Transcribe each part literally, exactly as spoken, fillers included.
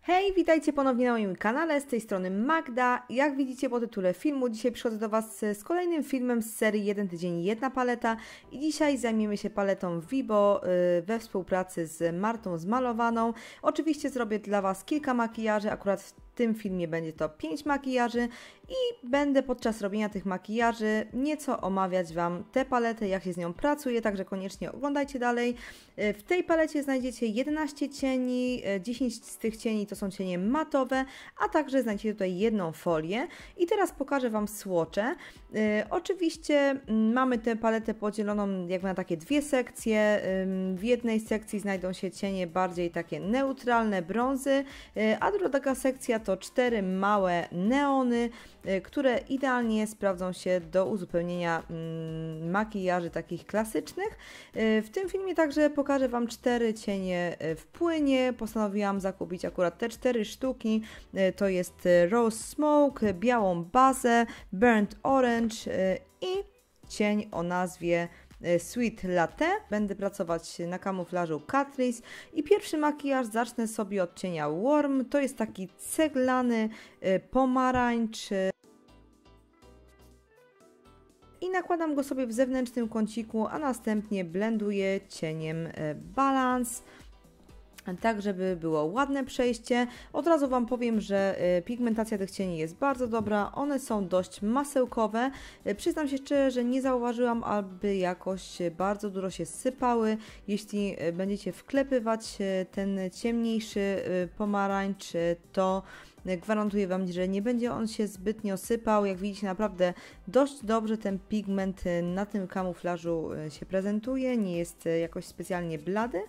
Hej, witajcie ponownie na moim kanale, z tej strony Magda. Jak widzicie po tytule filmu, dzisiaj przychodzę do Was z kolejnym filmem z serii jeden tydzień, jedna paleta i dzisiaj zajmiemy się paletą Vibo yy, we współpracy z Martą Zmalowaną. Oczywiście zrobię dla Was kilka makijaży, akurat w W tym filmie będzie to pięć makijaży i będę podczas robienia tych makijaży nieco omawiać Wam tę paletę, jak się z nią pracuje, także koniecznie oglądajcie dalej. W tej palecie znajdziecie jedenaście cieni, dziesięć z tych cieni to są cienie matowe, a także znajdziecie tutaj jedną folię. I teraz pokażę Wam swatche. Oczywiście mamy tę paletę podzieloną jakby na takie dwie sekcje. W jednej sekcji znajdą się cienie bardziej takie neutralne, brązy, a druga sekcja to cztery małe neony, które idealnie sprawdzą się do uzupełnienia makijaży takich klasycznych. W tym filmie także pokażę Wam cztery cienie w płynie. Postanowiłam zakupić akurat te cztery sztuki. To jest Rose Smoke, białą bazę, Burnt Orange i cień o nazwie Sweet Latte. Będę pracować na kamuflażu Catrice i pierwszy makijaż zacznę sobie od cienia Warm. To jest taki ceglany pomarańcz i nakładam go sobie w zewnętrznym kąciku, a następnie blenduję cieniem Balance, tak żeby było ładne przejście. Od razu Wam powiem, że pigmentacja tych cieni jest bardzo dobra, one są dość masełkowe. Przyznam się szczerze, że nie zauważyłam, aby jakoś bardzo dużo się sypały. Jeśli będziecie wklepywać ten ciemniejszy pomarańcz, to gwarantuję Wam, że nie będzie on się zbytnio sypał. Jak widzicie, naprawdę dość dobrze ten pigment na tym kamuflażu się prezentuje, nie jest jakoś specjalnie blady.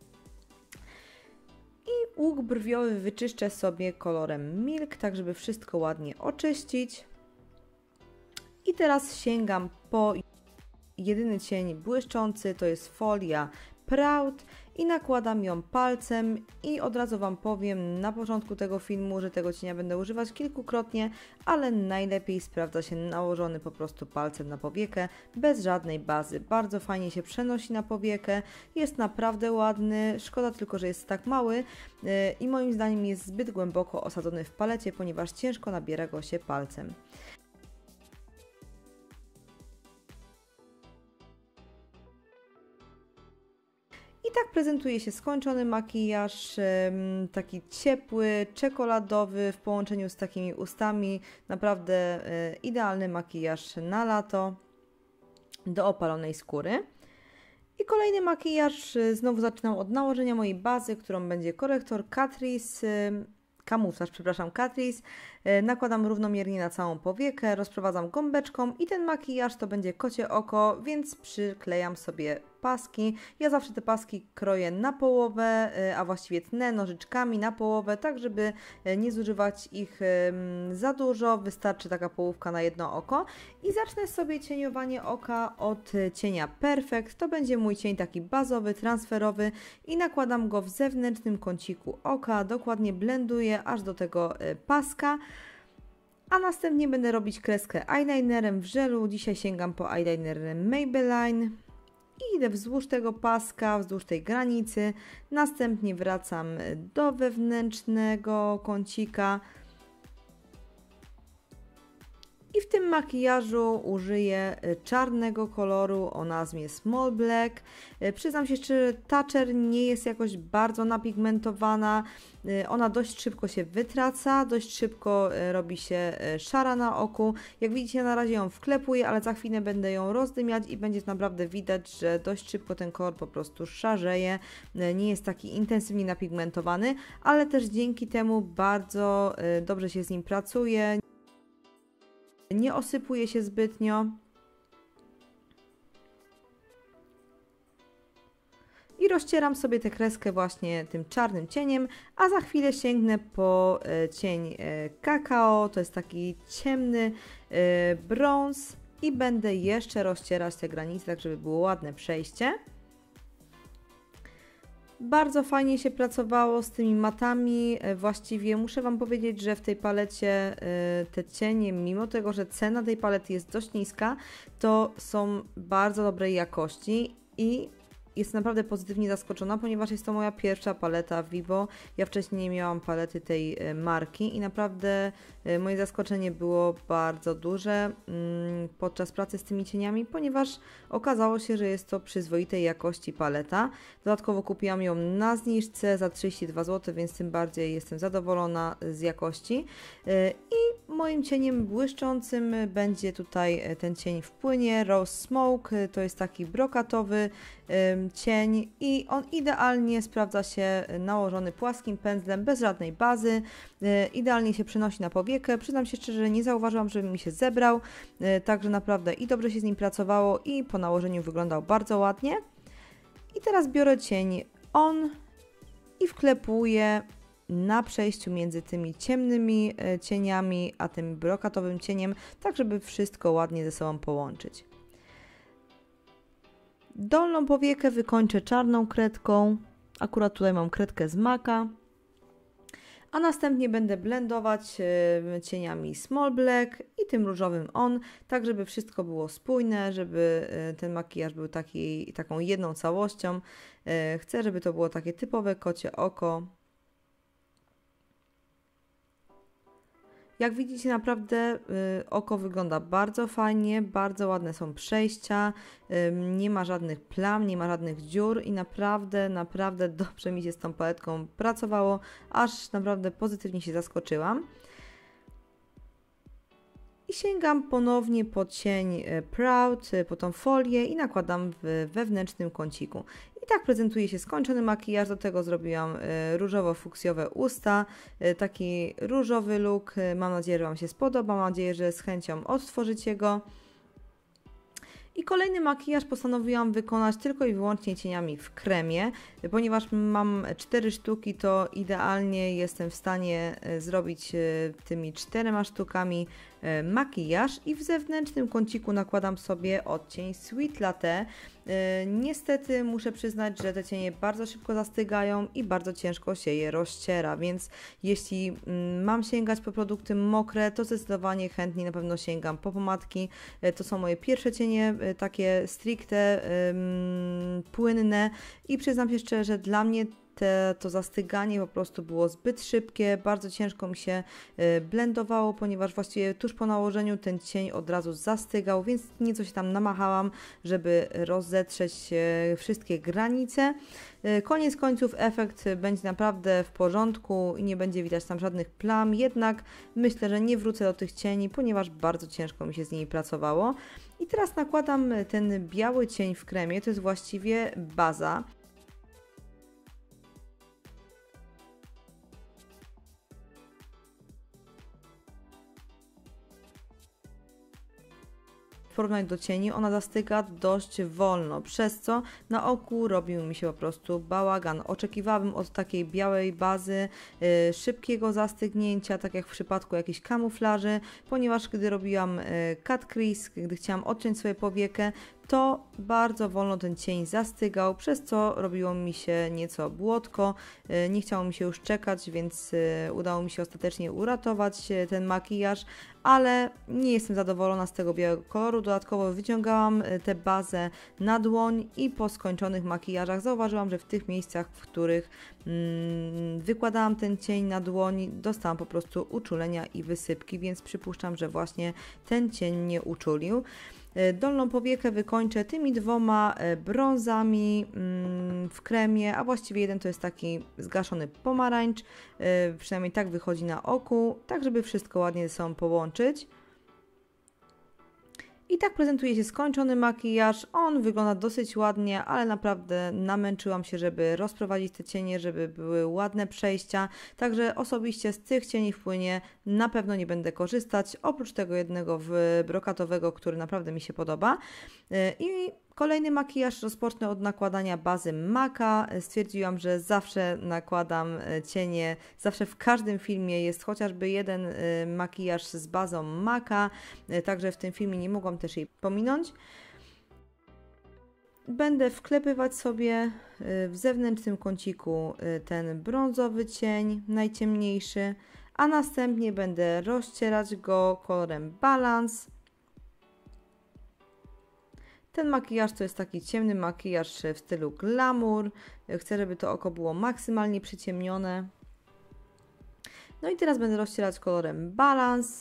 I łuk brwiowy wyczyszczę sobie kolorem Milk, tak żeby wszystko ładnie oczyścić. I teraz sięgam po jedyny cień błyszczący, to jest folia Proud i nakładam ją palcem i od razu Wam powiem na początku tego filmu, że tego cienia będę używać kilkukrotnie, ale najlepiej sprawdza się nałożony po prostu palcem na powiekę, bez żadnej bazy. Bardzo fajnie się przenosi na powiekę, jest naprawdę ładny, szkoda tylko, że jest tak mały i moim zdaniem jest zbyt głęboko osadzony w palecie, ponieważ ciężko nabiera go się palcem. I tak prezentuje się skończony makijaż, taki ciepły, czekoladowy w połączeniu z takimi ustami. Naprawdę idealny makijaż na lato do opalonej skóry. I kolejny makijaż, znowu zaczynam od nałożenia mojej bazy, którą będzie korektor Catrice. Kamuflaż, przepraszam, Catrice. Nakładam równomiernie na całą powiekę, rozprowadzam gąbeczką i ten makijaż to będzie kocie oko, więc przyklejam sobie paski. Ja zawsze te paski kroję na połowę, a właściwie tnę nożyczkami na połowę, tak żeby nie zużywać ich za dużo. Wystarczy taka połówka na jedno oko. I zacznę sobie cieniowanie oka od cienia Perfect. To będzie mój cień taki bazowy, transferowy i nakładam go w zewnętrznym kąciku oka. Dokładnie blenduję aż do tego paska. A następnie będę robić kreskę eyelinerem w żelu. Dzisiaj sięgam po eyeliner Maybelline. I idę wzdłuż tego paska, wzdłuż tej granicy. Następnie wracam do wewnętrznego kącika. I w tym makijażu użyję czarnego koloru o nazwie Small Black. Przyznam się szczerze, ta czerń nie jest jakoś bardzo napigmentowana. Ona dość szybko się wytraca, dość szybko robi się szara na oku. Jak widzicie, na razie ją wklepuję, ale za chwilę będę ją rozdymiać i będzie naprawdę widać, że dość szybko ten kolor po prostu szarzeje. Nie jest taki intensywnie napigmentowany, ale też dzięki temu bardzo dobrze się z nim pracuje. Nie osypuje się zbytnio. I rozcieram sobie tę kreskę właśnie tym czarnym cieniem, a za chwilę sięgnę po cień kakao, to jest taki ciemny brąz i będę jeszcze rozcierać te granice, tak żeby było ładne przejście. Bardzo fajnie się pracowało z tymi matami, właściwie muszę Wam powiedzieć, że w tej palecie te cienie, mimo tego, że cena tej palety jest dość niska, to są bardzo dobrej jakości i jestem naprawdę pozytywnie zaskoczona, ponieważ jest to moja pierwsza paleta Vibo. Ja wcześniej nie miałam palety tej marki i naprawdę moje zaskoczenie było bardzo duże podczas pracy z tymi cieniami, ponieważ okazało się, że jest to przyzwoitej jakości paleta. Dodatkowo kupiłam ją na zniżce za trzydzieści dwa złote, więc tym bardziej jestem zadowolona z jakości. I moim cieniem błyszczącym będzie tutaj ten cień w płynie Rose Smoke. To jest taki brokatowy cień i on idealnie sprawdza się nałożony płaskim pędzlem, bez żadnej bazy. Idealnie się przenosi na powiekę. Przyznam się szczerze, że nie zauważyłam, żeby mi się zebrał, także naprawdę i dobrze się z nim pracowało i po nałożeniu wyglądał bardzo ładnie. I teraz biorę cień On i wklepuję na przejściu między tymi ciemnymi cieniami a tym brokatowym cieniem, tak żeby wszystko ładnie ze sobą połączyć. Dolną powiekę wykończę czarną kredką, akurat tutaj mam kredkę z Maka, a następnie będę blendować cieniami Small Black i tym różowym On, tak żeby wszystko było spójne, żeby ten makijaż był taki, taką jedną całością. Chcę, żeby to było takie typowe kocie oko. Jak widzicie, naprawdę y, oko wygląda bardzo fajnie, bardzo ładne są przejścia, y, nie ma żadnych plam, nie ma żadnych dziur i naprawdę, naprawdę dobrze mi się z tą paletką pracowało, aż naprawdę pozytywnie się zaskoczyłam. I sięgam ponownie po cień Proud, po tą folię i nakładam w wewnętrznym kąciku. I tak prezentuje się skończony makijaż, do tego zrobiłam różowo-fuksjowe usta, taki różowy look. Mam nadzieję, że Wam się spodoba, mam nadzieję, że z chęcią odtworzycie go. I kolejny makijaż postanowiłam wykonać tylko i wyłącznie cieniami w kremie, ponieważ mam cztery sztuki, to idealnie jestem w stanie zrobić tymi czterema sztukami makijaż i w zewnętrznym kąciku nakładam sobie odcień Sweet Latte. Niestety muszę przyznać, że te cienie bardzo szybko zastygają i bardzo ciężko się je rozciera, więc jeśli mam sięgać po produkty mokre, to zdecydowanie chętnie na pewno sięgam po pomadki. To są moje pierwsze cienie, takie stricte um, płynne i przyznam się szczerze, że dla mnie Te, to zastyganie po prostu było zbyt szybkie, bardzo ciężko mi się blendowało, ponieważ właściwie tuż po nałożeniu ten cień od razu zastygał, więc nieco się tam namachałam, żeby rozetrzeć wszystkie granice. Koniec końców efekt będzie naprawdę w porządku i nie będzie widać tam żadnych plam, jednak myślę, że nie wrócę do tych cieni, ponieważ bardzo ciężko mi się z nimi pracowało. I teraz nakładam ten biały cień w kremie, to jest właściwie baza. W porównaniu do cieni ona zastyga dość wolno, przez co na oku robił mi się po prostu bałagan. Oczekiwałabym od takiej białej bazy y, szybkiego zastygnięcia, tak jak w przypadku jakiejś kamuflaży, ponieważ gdy robiłam y, cut crease, gdy chciałam odciąć sobie powiekę, to bardzo wolno ten cień zastygał, przez co robiło mi się nieco błotko, nie chciało mi się już czekać, więc udało mi się ostatecznie uratować ten makijaż, ale nie jestem zadowolona z tego białego koloru. Dodatkowo wyciągałam tę bazę na dłoń i po skończonych makijażach zauważyłam, że w tych miejscach, w których mm, wykładałam ten cień na dłoń, dostałam po prostu uczulenia i wysypki, więc przypuszczam, że właśnie ten cień mnie uczulił. Dolną powiekę wykończę tymi dwoma brązami w kremie, a właściwie jeden to jest taki zgaszony pomarańcz, przynajmniej tak wychodzi na oku, tak żeby wszystko ładnie ze sobą połączyć. I tak prezentuje się skończony makijaż. On wygląda dosyć ładnie, ale naprawdę namęczyłam się, żeby rozprowadzić te cienie, żeby były ładne przejścia. Także osobiście z tych cieni w płynie na pewno nie będę korzystać, oprócz tego jednego brokatowego, który naprawdę mi się podoba. I kolejny makijaż rozpocznę od nakładania bazy Maka. Stwierdziłam, że zawsze nakładam cienie, zawsze w każdym filmie jest chociażby jeden makijaż z bazą Maka, także w tym filmie nie mogłam też jej pominąć. Będę wklepywać sobie w zewnętrznym kąciku ten brązowy cień, najciemniejszy, a następnie będę rozcierać go kolorem Balance. Ten makijaż to jest taki ciemny makijaż w stylu glamour. Chcę, żeby to oko było maksymalnie przyciemnione. No i teraz będę rozcierać kolorem Balance.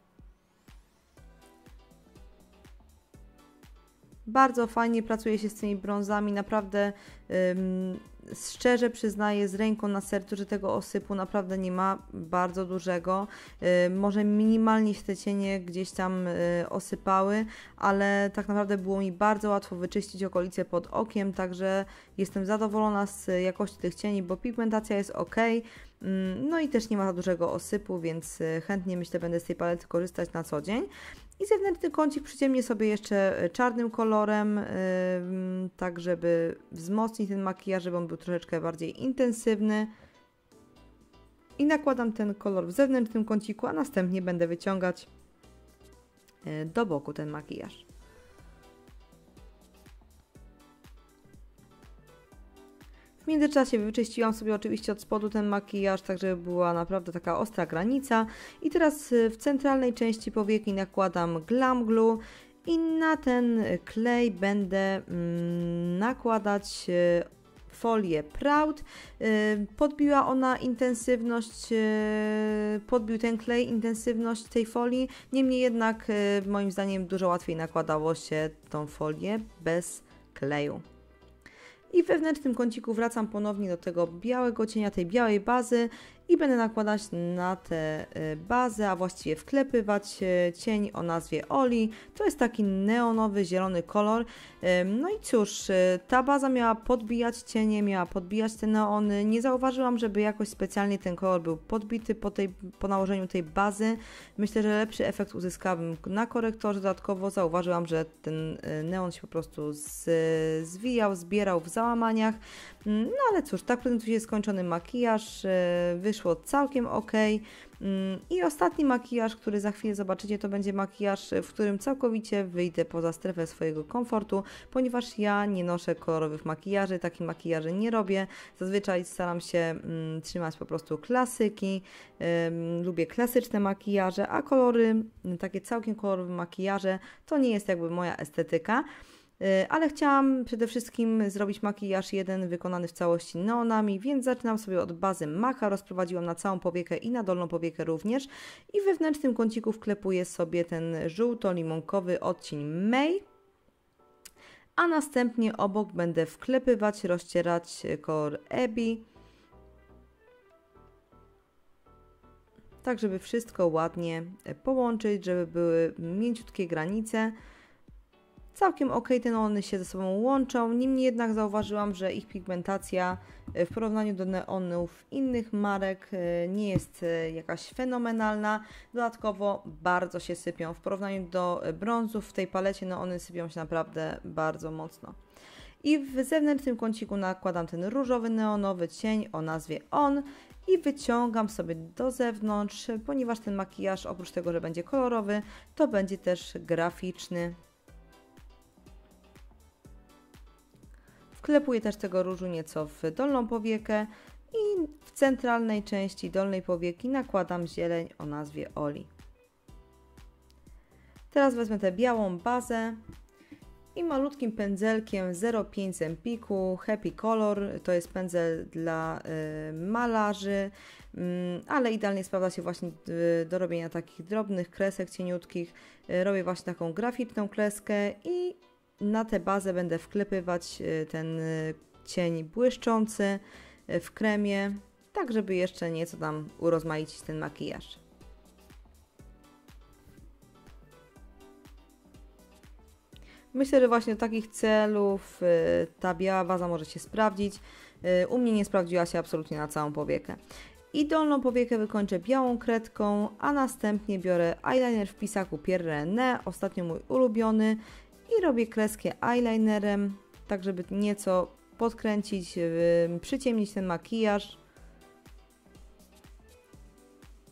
Bardzo fajnie pracuje się z tymi brązami, naprawdę ym, szczerze przyznaję z ręką na sercu, że tego osypu naprawdę nie ma bardzo dużego. Yy, może minimalnie się te cienie gdzieś tam yy, osypały, ale tak naprawdę było mi bardzo łatwo wyczyścić okolice pod okiem, także jestem zadowolona z jakości tych cieni, bo pigmentacja jest ok. No i też nie ma za dużego osypu, więc chętnie myślę będę z tej palety korzystać na co dzień. I zewnętrzny kącik przyciemnię sobie jeszcze czarnym kolorem, yy, tak żeby wzmocnić ten makijaż, żeby on był troszeczkę bardziej intensywny. I nakładam ten kolor w zewnętrznym kąciku, a następnie będę wyciągać yy, do boku ten makijaż. W międzyczasie wyczyściłam sobie oczywiście od spodu ten makijaż, tak żeby była naprawdę taka ostra granica. I teraz w centralnej części powieki nakładam Glam Glue i na ten klej będę mm, nakładać folię Proud. Podbiła ona intensywność, podbił ten klej intensywność tej folii, niemniej jednak moim zdaniem dużo łatwiej nakładało się tą folię bez kleju. I w wewnętrznym kąciku wracam ponownie do tego białego cienia, tej białej bazy i będę nakładać na tę bazę, a właściwie wklepywać cień o nazwie Oli. To jest taki neonowy, zielony kolor. No i cóż, ta baza miała podbijać cienie, miała podbijać te neony. Nie zauważyłam, żeby jakoś specjalnie ten kolor był podbity po, tej, po nałożeniu tej bazy. Myślę, że lepszy efekt uzyskałabym na korektorze. Dodatkowo zauważyłam, że ten neon się po prostu z, zwijał, zbierał w załamaniach. No ale cóż, tak prezentuje się skończony makijaż. Wyszło całkiem ok. I ostatni makijaż, który za chwilę zobaczycie, to będzie makijaż, w którym całkowicie wyjdę poza strefę swojego komfortu, ponieważ ja nie noszę kolorowych makijaży, takich makijaży nie robię. Zazwyczaj staram się mm, trzymać po prostu klasyki, ym, lubię klasyczne makijaże, a kolory, takie całkiem kolorowe makijaże, to nie jest jakby moja estetyka. Ale chciałam przede wszystkim zrobić makijaż jeden wykonany w całości neonami, więc zaczynam sobie od bazy Maca, rozprowadziłam na całą powiekę i na dolną powiekę również i w wewnętrznym kąciku wklepuję sobie ten żółto-limonkowy odcień May, a następnie obok będę wklepywać, rozcierać kolor Abby, tak żeby wszystko ładnie połączyć, żeby były mięciutkie granice. Całkiem ok, te neony się ze sobą łączą, niemniej jednak zauważyłam, że ich pigmentacja w porównaniu do neonów innych marek nie jest jakaś fenomenalna. Dodatkowo bardzo się sypią. W porównaniu do brązów w tej palecie neony sypią się naprawdę bardzo mocno. I w zewnętrznym kąciku nakładam ten różowy neonowy cień o nazwie On i wyciągam sobie do zewnątrz, ponieważ ten makijaż oprócz tego, że będzie kolorowy, to będzie też graficzny. Wklepuję też tego różu nieco w dolną powiekę i w centralnej części dolnej powieki nakładam zieleń o nazwie Oli. Teraz wezmę tę białą bazę i malutkim pędzelkiem zero przecinek pięć z Empiku Happy Color, to jest pędzel dla y, malarzy, y, ale idealnie sprawdza się właśnie y, do robienia takich drobnych kresek cieniutkich. Y, robię właśnie taką graficzną kreskę i na tę bazę będę wklepywać ten cień błyszczący w kremie, tak żeby jeszcze nieco tam urozmaicić ten makijaż. Myślę, że właśnie do takich celów ta biała baza może się sprawdzić. U mnie nie sprawdziła się absolutnie na całą powiekę. I dolną powiekę wykończę białą kredką, a następnie biorę eyeliner w pisaku Pierre René, ostatnio mój ulubiony, i robię kreskę eyelinerem, tak żeby nieco podkręcić, yy, przyciemnić ten makijaż.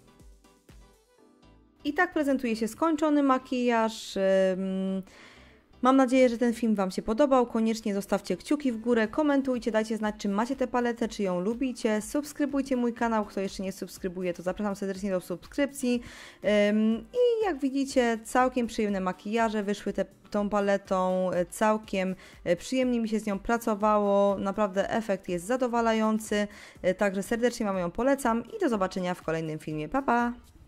I tak prezentuje się skończony makijaż. Yy, Mam nadzieję, że ten film Wam się podobał. Koniecznie zostawcie kciuki w górę, komentujcie, dajcie znać, czy macie tę paletę, czy ją lubicie. Subskrybujcie mój kanał. Kto jeszcze nie subskrybuje, to zapraszam serdecznie do subskrypcji. I jak widzicie, całkiem przyjemne makijaże wyszły te, tą paletą. Całkiem przyjemnie mi się z nią pracowało. Naprawdę efekt jest zadowalający. Także serdecznie Wam ją polecam i do zobaczenia w kolejnym filmie. Pa, pa!